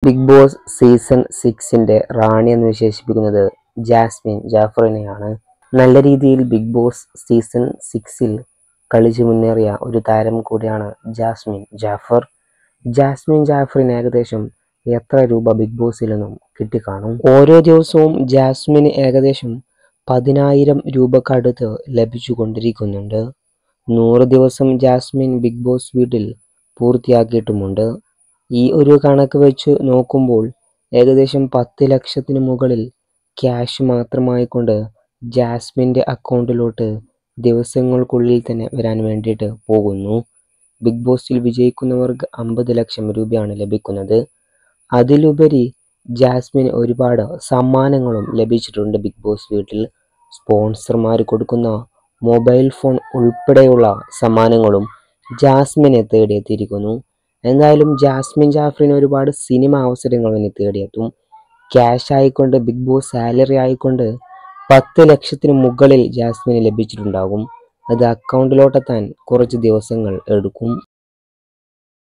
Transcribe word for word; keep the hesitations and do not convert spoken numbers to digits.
Big boss season സിക്സിന്റെ റാണി എന്ന് വിശേഷിപ്പിക്കുന്നത് ജാസ്മിൻ ജാഫറിനെയാണ്. നല്ല രീതിയിൽ ബിഗ് ബോസ് സീസൺ സിക്സിൽ കളിച്ചു മുന്നേറിയ ഒരു താരം കൂടിയാണ് ജാസ്മിൻ ജാഫർ. ജാസ്മിൻ ജാഫറിന് ഏകദേശം എത്ര രൂപ ബിഗ് ബോസിൽ നിന്നും കിട്ടിക്കാണും? ഓരോ ദിവസവും ജാസ്മിന് ഏകദേശം പതിനായിരം രൂപക്കടുത്ത് ലഭിച്ചു കൊണ്ടിരിക്കുന്നുണ്ട്. നൂറ് ദിവസം ജാസ്മിൻ ബിഗ് ബോസ് വീട്ടിൽ പൂർത്തിയാക്കിയിട്ടുമുണ്ട്. ഈ ഒരു കണക്ക് വെച്ച് നോക്കുമ്പോൾ ഏകദേശം പത്ത് ലക്ഷത്തിന് മുകളിൽ ക്യാഷ് മാത്രമായിക്കൊണ്ട് ജാസ്മിൻ്റെ അക്കൗണ്ടിലോട്ട് ദിവസങ്ങൾക്കുള്ളിൽ തന്നെ വരാൻ വേണ്ടിയിട്ട് പോകുന്നു. ബിഗ് ബോസിൽ വിജയിക്കുന്നവർക്ക് അമ്പത് ലക്ഷം രൂപയാണ് ലഭിക്കുന്നത്. അതിലുപരി ജാസ്മിന് ഒരുപാട് സമ്മാനങ്ങളും ലഭിച്ചിട്ടുണ്ട്. ബിഗ് ബോസ് വീട്ടിൽ സ്പോൺസർമാർ കൊടുക്കുന്ന മൊബൈൽ ഫോൺ ഉൾപ്പെടെയുള്ള സമ്മാനങ്ങളും ജാസ്മിനെ തേടിയെത്തിയിരിക്കുന്നു. എന്തായാലും ജാസ്മിൻ ജാഫറിന് ഒരുപാട് സിനിമ അവസരങ്ങൾ ഇനി തേടിയെത്തും. ക്യാഷ് ആയിക്കൊണ്ട് ബിഗ് ബോസ് സാലറി ആയിക്കൊണ്ട് പത്ത് ലക്ഷത്തിന് മുകളിൽ ജാസ്മിന് ലഭിച്ചിട്ടുണ്ടാകും. അത് അക്കൗണ്ടിലോട്ടെത്താൻ കുറച്ച് ദിവസങ്ങൾ എടുക്കും.